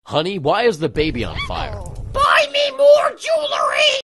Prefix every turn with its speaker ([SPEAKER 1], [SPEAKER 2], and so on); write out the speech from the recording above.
[SPEAKER 1] Honey, why is the baby on fire?
[SPEAKER 2] Buy me more jewelry!